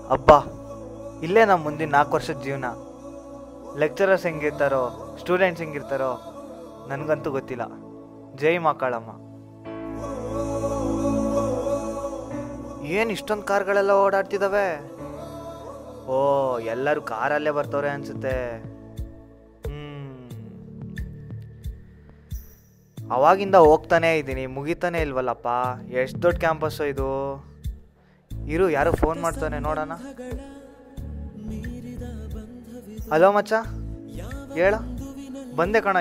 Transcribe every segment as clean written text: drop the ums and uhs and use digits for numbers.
ಅಬ್ಬಾ, ಇಲ್ಲೇ ನಮ್ಮ ಮುಂದಿನ 4 ವರ್ಷದ ಜೀವನ. ಲೆಕ್ಚರರ್ಸ್ ಹೆಂಗಿರ್ತಾರೋ, ಸ್ಟೂಡೆಂಟ್ಸ್ ಹೆಂಗಿರ್ತಾರೋ ನನಗಂತೂ ಗೊತ್ತಿಲ್ಲ. ಜೈ ಮಕ್ಕಳಮ್ಮ. ಏನು ಇಷ್ಟೊಂದು ಕಾರ್ಗಳೆಲ್ಲ ಓಡಾಡ್ತಿದ್ದಾವೆ? ಓ, ಎಲ್ಲರೂ ಕಾರಲ್ಲೇ ಬರ್ತವ್ರೆ ಅನ್ಸುತ್ತೆ. ಅವಾಗಿಂದ ಹೋಗ್ತಾನೇ ಇದ್ದೀನಿ, ಮುಗಿತಾನೆ ಇಲ್ವಲ್ಲಪ್ಪ. ಎಷ್ಟು ದೊಡ್ಡ ಕ್ಯಾಂಪಸ್ಸು ಇದು. ಇರು, ಯಾರೋ ಫೋನ್ ಮಾಡ್ತಾನೆ, ನೋಡೋಣ. ಹಲೋ ಮಚ್ಚ, ಹೇಳ. ಬಂದೆ ಕಣ,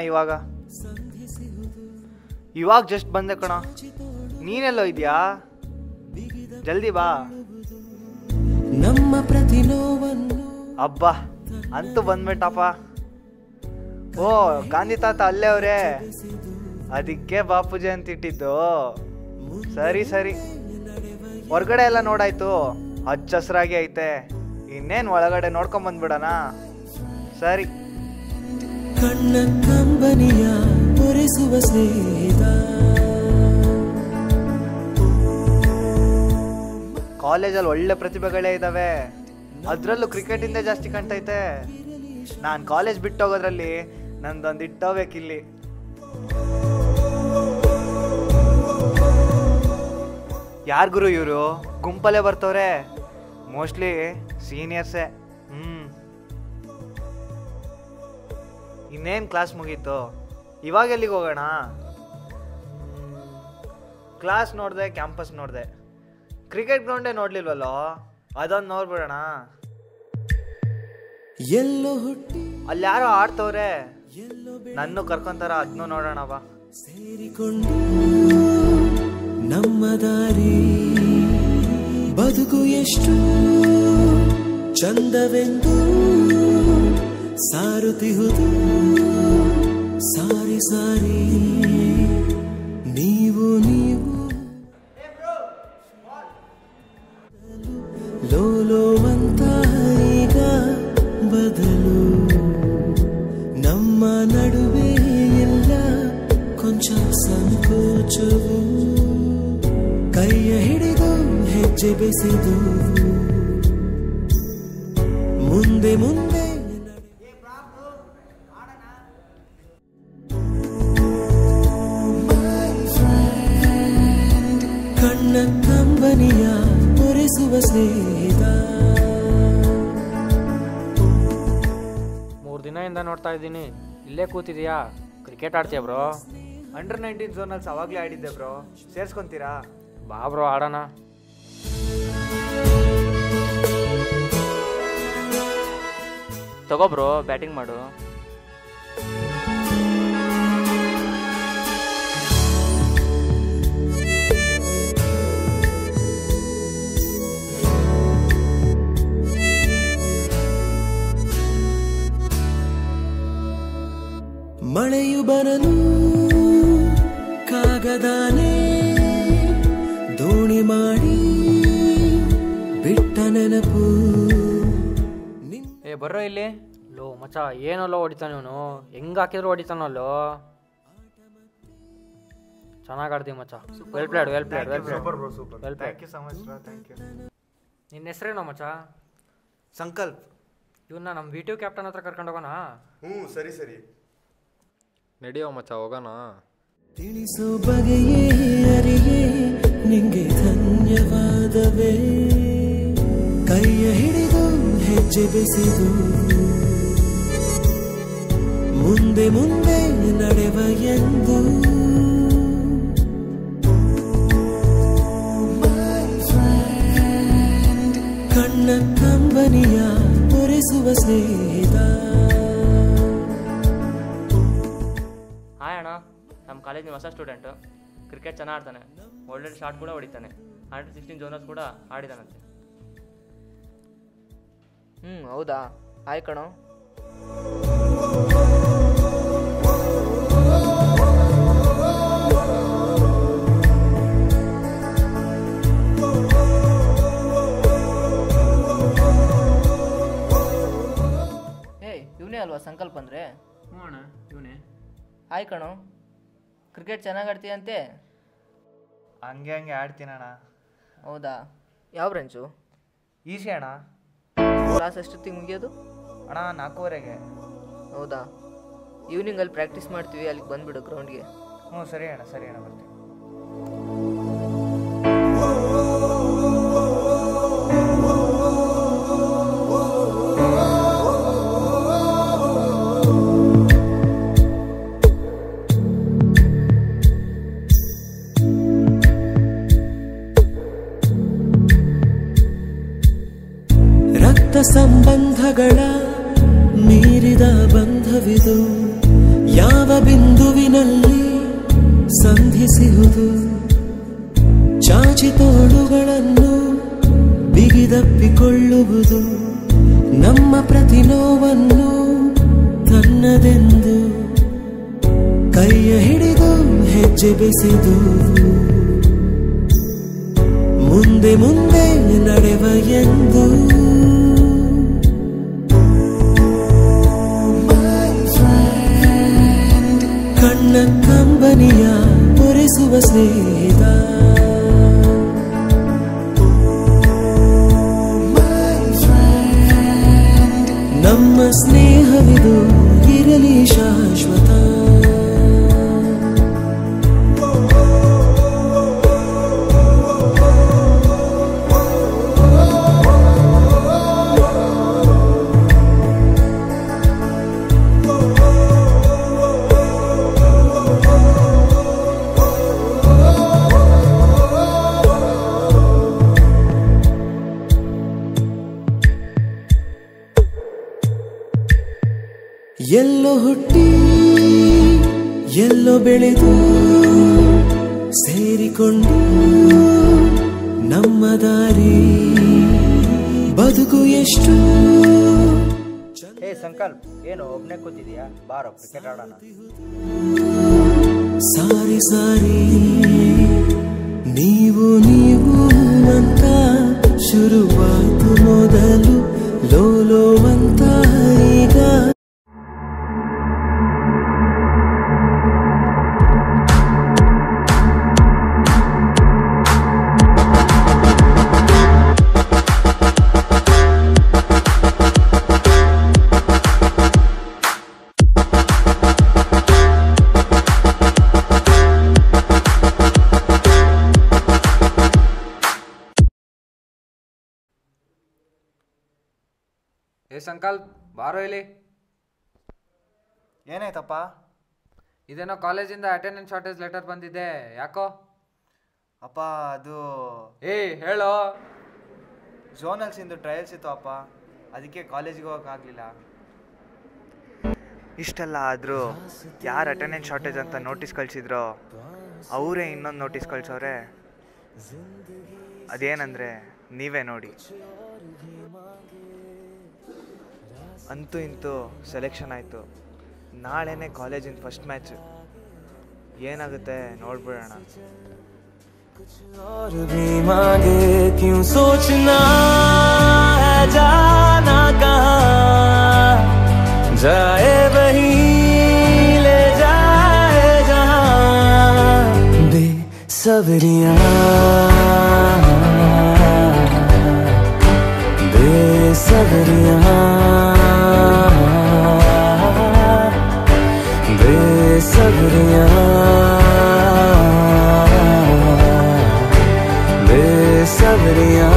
ಇವಾಗ ಜಸ್ಟ್ ಬಂದೆ ಕಣ. ನೀನೆಲ್ಲೋ ಇದೆಯಾ? ಜಲ್ದಿ ಬಾ. ಅಬ್ಬಾ, ಅಂತೂ ಬಂದ್ಬಿಟ್ಟಪ್ಪ. ಓ, ಗಾಂಧಿ ತಾತ ಅಲ್ಲೇ ಅವ್ರೆ. ಅದಕ್ಕೆ ಬಾಪೂಜಿ ಅಂತ ಇಟ್ಟಿದ್ದು. ಸರಿ ಸರಿ, ಹೊರಗಡೆ ಎಲ್ಲ ನೋಡಾಯ್ತು, ಹಚ್ಚ ಹಸ್ರಾಗಿ ಐತೆ. ಇನ್ನೇನು ಒಳಗಡೆ ನೋಡ್ಕೊಂಡ್ ಬಂದ್ಬಿಡೋಣ. ಸರಿ. ಕಣ್ಣ ಕಂಬನಿಯ ಒರೆಸುವ ಸ್ನೇಹಿತ. ಕಾಲೇಜಲ್ಲಿ ಒಳ್ಳೆ ಪ್ರತಿಭೆಗಳೇ ಇದ್ದಾವೆ, ಅದರಲ್ಲೂ ಕ್ರಿಕೆಟಿಂದ ಜಾಸ್ತಿ ಕಾಣ್ತೈತೆ. ನಾನು ಕಾಲೇಜ್ ಬಿಟ್ಟೋಗೋದ್ರಲ್ಲಿ ನಂದೊಂದು ಇಟ್ಟೋಗ್ಬೇಕಿಲ್ಲಿ. ಯಾರು ಗುರು ಇವರು? ಗುಂಪಲ್ಲೇ ಬರ್ತವ್ರೆ. ಮೋಸ್ಟ್ಲಿ ಸೀನಿಯರ್ಸೇ. ಇನ್ನೇನು ಕ್ಲಾಸ್ ಮುಗೀತು, ಇವಾಗ ಎಲ್ಲಿಗೆ ಹೋಗೋಣ? ಕ್ಲಾಸ್ ನೋಡಿದೆ, ಕ್ಯಾಂಪಸ್ ನೋಡಿದೆ, ಕ್ರಿಕೆಟ್ ಗ್ರೌಂಡೇ ನೋಡ್ಲಿಲ್ವಲ್ಲೋ. ಅದೊಂದು ನೋಡ್ಬಿಡೋಣ. ಅಲ್ಲಿ ಯಾರೋ ಆಡ್ತವ್ರೆ, ನನ್ನ ಕರ್ಕೊಂತಾರ, ಅದನ್ನೂ ನೋಡೋಣ ಬಾ. ಸೇರಿಕೊಂಡು ನಮ್ಮ ದಾರಿ ಬದುಕು ಎಷ್ಟು ಚಂದವೆಂದು ಸಾರುತ್ತಿಹುದು ಸಾರಿ ಸಾರಿ ನೀವು ಲೋಲೋವಂತ ಈಗ ಬದಲು ನಮ್ಮ ನಡುವೆ ಎಲ್ಲ ಕೊಂಚ ಸಂಕೋಚವು. ಕೈಯ ಹಿಡಿದು ಹೆಜ್ಜೆ ಬೆಸೆದು ಮುಂದೆ ಮುಂದೆ ಕಣ್ಣ ಕಂಬನಿಯ ಒರೆಸುವ ಸ್ನೇಹಿತ. 3 ದಿನದಿಂದ ನೋಡ್ತಾ ಇದ್ದೀನಿ, ಇಲ್ಲೇ ಕೂತಿದ್ಯಾ? ಕ್ರಿಕೆಟ್ ಆಡ್ತೀಯ ಬ್ರೋ? ಅಂಡರ್ 19 ಝೋನಲ್ಸ್ ಅವಾಗಲೇ ಆಡಿದ್ದೆ ಬ್ರೋ, ಸೇರಿಸ್ಕೊಂತೀರಾ? ಬಾ ಬ್ರೋ, ಆಡೋಣ. ತಗೋ ಬ್ರೋ, ಬ್ಯಾಟಿಂಗ್ ಮಾಡು. ಮಳೆಯು ಬರಲು ಕಾಗದಾನೆ ದೋಣಿ ಮಾಡಿ ಬಿಟ್ಟ ನೆನಪು. ಬರ್ರೋ ಇಲ್ಲಿ. ಲೋ ಮಚ್ಚ, ಏನಲ್ಲೋ ಹೊಡಿತಾನೆ ಇವನು, ಹೆಂಗ್ ಹಾಕಿದ್ರು ಹೊಡಿತಾನಲ್ಲೋ. ಚೆನ್ನಾಗಿ ಆಡ್ತೀವಿ ಮಚ್ಚ. Well played. ನಿನ್ನ ಹೆಸರೇನೋ ಮಚ್ಚ? ಸಂಕಲ್ಪ. ಇವನ್ನ ನಮ್ಮ VTU ಕ್ಯಾಪ್ಟನ್ ಹತ್ರ ಕರ್ಕೊಂಡು ಹೋಗೋಣ. ಸರಿ ಸರಿ, ನಡಿಯೋ ಮಚ್ಚ, ಹೋಗೋಣ. ತಿಳಿಸೋ ಬಗೆಯೇ ಅರಿಯೇ ನಿಂಗೆ ಧನ್ಯವಾದವೇ. ಕೈಯ ಹಿಡಿದು ಹೆಜ್ಜೆ ಬೆಸೆದು ಮುಂದೆ ಮುಂದೆ ನಡೆವ ಎಂದು. ಕಣ್ಣ ಕಂಬನಿಯ ಒರೆಸುವ ಸ್ನೇಹಿತ. ಹಾಯ್ ಅಣ್ಣ, ನಮ್ಮ ಕಾಲೇಜಿನ ಹೊಸ ಸ್ಟೂಡೆಂಟು. ಕ್ರಿಕೆಟ್ ಚೆನ್ನಾಗಿ ಆಡ್ತಾನೆ, ಒಳ್ಳೆ ಶಾಟ್ ಕೂಡ ಹೊಡಿತಾನೆ. ಅಂಡರ್ 16 ಝೋನಲ್ಸ್ ಕೂಡ ಆಡಿದಾನಂತೆ. ಹೌದಾ? ಆಯ್ ಕಣೋ. ಇವನೇ ಅಲ್ವಾ ಸಂಕಲ್ಪ ಅಂದರೆ? ಹ್ಞೂ ಅಣ್ಣ, ಇವನೇ. ಆಯ್ ಕಣೋ, ಕ್ರಿಕೆಟ್ ಚೆನ್ನಾಗಿ ಆಡ್ತೀಯಂತೆ? ಹಂಗೆ ಆಡ್ತೀನಣ್ಣ. ಹೌದಾ? ಯಾವ ಬ್ರಾಂಚು? ಈಸಿ ಅಣ್ಣ. ಕ್ಲಾಸ್ ಎಷ್ಟೊತ್ತಿಗೆ ಮುಗಿಯೋದು? ಅಣ್ಣ 4:15ಗೆ. ಹೌದಾ, ಈವ್ನಿಂಗಲ್ಲಿ ಪ್ರಾಕ್ಟೀಸ್ ಮಾಡ್ತೀವಿ, ಅಲ್ಲಿಗೆ ಬಂದುಬಿಡು ಗ್ರೌಂಡ್ಗೆ. ಹ್ಞೂ ಸರಿ ಅಣ್ಣ ಬರ್ತೀನಿ. ರಕ್ತ ಸಂಬಂಧಗಳ ಮೀರಿದ ಬಂಧವಿದು, ಯಾವ ಬಿಂದುವಿನಲ್ಲಿ ಸಂಧಿಸುವುದು. ಚಾಚಿ ತೋಳುಗಳನ್ನು ಬಿಗಿದಪ್ಪಿಕೊಳ್ಳುವುದು, ನಮ್ಮ ಪ್ರತಿ ನೋವನ್ನು ತನ್ನದೆಂದು ಕೈಯ ಹಿಡಿದು ಹೆಜ್ಜೆ ಬೆಸೆದು ಮುಂದೆ ಮುಂದೆ ನಡೆವ ಎಂದು. ಕಣ್ಣ ಕಂಬನಿಯ ಒರೆಸುವ ಸ್ನೇಹಿತ, ನಮ್ಮ ಸ್ನೇಹವಿದು ಇರಲಿ ಶಾಶ್ವತ. ಎಲ್ಲೋ ಹುಟ್ಟಿ ಎಲ್ಲೋ ಬೆಳೆದು ಸೇರಿಕೊಂಡು ನಮ್ಮ ದಾರಿ ಬದುಕು ಎಷ್ಟು. ಸಂಕಲ್ಪ, ಏನು ಒಬ್ಬನೇ ಕೂತಿದ್ಯಾ? ಬಾರೋ ಕ್ರಿಕೆಟ್ ಆಡೋಣ. ಸಾರಿ ಸಾರಿ ನೀವು ನೀವು ಅಂತ ಶುರುವಾತು ಮೊದಲು ಲೋಲೋ ಅಂತ ಈಗ. ಸಂಕಲ್ಪ, ಬಾರೋ ಇಲ್ಲಿ. ಏನಾಯ್ತಪ್ಪ? ಇದೇನೋ ಕಾಲೇಜಿಂದ ಅಟೆಂಡೆನ್ಸ್ ಶಾರ್ಟೇಜ್ ಲೆಟರ್ ಬಂದಿದೆ, ಯಾಕೋ? ಅಪ್ಪ ಅದು ಹೇಳೋ. ಝೋನಲ್ಸಿಂದು ಟ್ರಯಲ್ಸ್ ಇತ್ತು ಅಪ್ಪ, ಅದಕ್ಕೆ ಕಾಲೇಜಿಗೆ ಹೋಗೋಕ್ಕಾಗಲಿಲ್ಲ. ಇಷ್ಟೆಲ್ಲ ಆದರೂ ಯಾರು ಅಟೆಂಡೆನ್ಸ್ ಶಾರ್ಟೇಜ್ ಅಂತ ನೋಟಿಸ್ ಕಳಿಸಿದ್ರೋ ಅವರೇ ಇನ್ನೊಂದು ನೋಟಿಸ್ ಕಳಿಸೋರೆ. ಅದೇನಂದರೆ ನೀವೇ ನೋಡಿ. ಅಂತೂ ಇಂತೂ ಸೆಲೆಕ್ಷನ್ ಆಯಿತು. ನಾಳೆನೇ ಕಾಲೇಜಿನ ಫಸ್ಟ್ ಮ್ಯಾಚ್. ಏನಾಗುತ್ತೆ ನೋಡ್ಬಿಡೋಣ. और भी मांगे क्यों सोचना है जाना कहाँ, जाए वही ले जाए जहाँ. बेसब्रियां बेसब्रियां बेसब्रियां बेसब्रियां.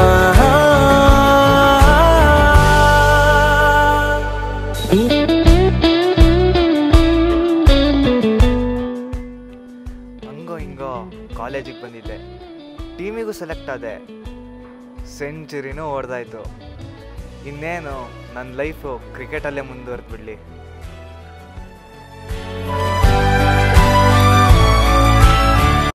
ಹಂಗೋ ಹಿಂಗೋ ಕಾಲೇಜಿಗೆ ಬಂದಿದ್ದೆ, ಟೀಮಿಗೂ ಸೆಲೆಕ್ಟ್ ಆದೆ, ಸೆಂಚುರಿನೂ ಹೊಡೆದಾಯ್ತು. ಇನ್ನೇನು ನನ್ನ ಲೈಫು ಕ್ರಿಕೆಟಲ್ಲೇ ಮುಂದುವರೆದು ಬಿಡಲಿ.